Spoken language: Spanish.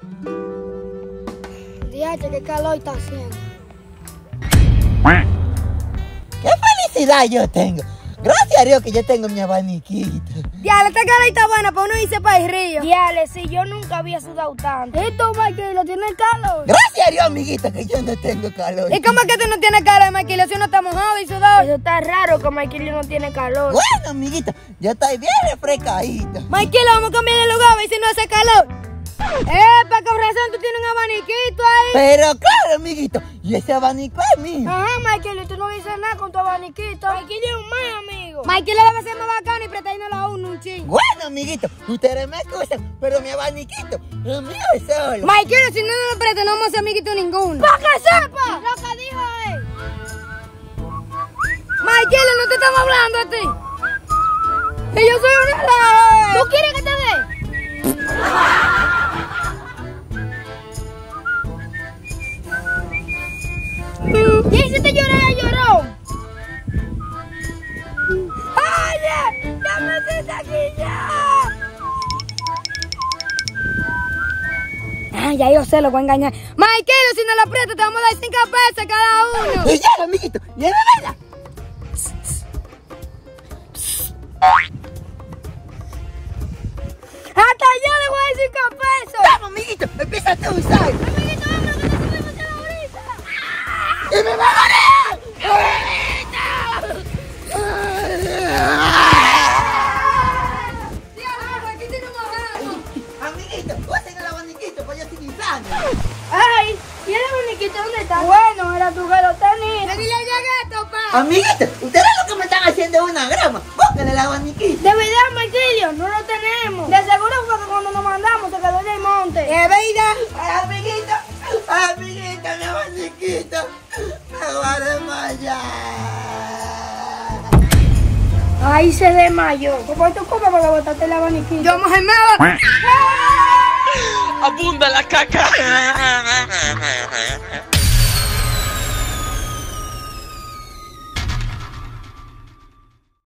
Diache, qué calor está haciendo. ¡Qué felicidad yo tengo! Gracias a Dios que yo tengo mi abaniquito. Diale, esta cara está buena para uno irse para el río. Diale, si yo nunca había sudado tanto. Esto, Maquilo, tiene calor. Gracias a Dios, amiguita, que yo no tengo calor. ¿Y cómo es que tú no tienes calor, Maquilo, si uno está mojado y sudado? Eso está raro que Maquilo no tiene calor. Bueno, amiguita, yo estoy bien refrescadito. Maquilo, vamos a cambiar de lugar, a ver si no hace calor. Con razón, tú tienes un abaniquito ahí. Pero claro, amiguito, y ese abanico es mío. Ajá, Maquilo, tú no dices nada con tu abaniquito. Maquilo es un mal amigo. Maquilo debe ser más bacano y prestándolo a uno un chingo. Bueno, amiguito, ustedes me excusan, pero mi abaniquito es mío solo. Maquilo, si no nos lo prestas, no vamos a ser amiguitos ninguno. ¡Para que sepa lo que dijo él! Maquilo, no te estamos hablando a ti. Que yo soy una relajo. ¿Tú quieres que te dé? ¿Y si te lloré, lloró? ¡Oye! ¡Ya me hiciste aquí ya! Ah, ya yo sé, lo voy a engañar. Maquilo, si no lo prestas, te vamos a dar 5 pesos cada uno. Y ya, amiguito, y es de verdad. Hasta yo le voy a dar 5 pesos. Vamos, amiguito, empieza a usar. Amiguito, vámonos, que nos subimos a la brisa. ¡Y me va a ganar! Aquí tenemos algo. Amiguito, usen el abaniquito, pues yo estoy guisando. Ay, ¿y el abaniquito dónde está? Bueno, era tu que lo tenía. Le dile llegué, pa. Amiguito, ustedes lo que me están haciendo es una grama. Busquen el abaniquito. De verdad, Maquilio, no lo tenemos. De seguro fue que cuando nos mandamos se quedó en el monte. ¡Qué vida! ¡Ay, amiguito! ¡Ay, amiguito, mi abaniquito! ¡Me voy a desmayar! Ahí se desmayó. ¿Por tu culpa porque botaste el abaniquito? Yo, mujer, me... Abunda la caca.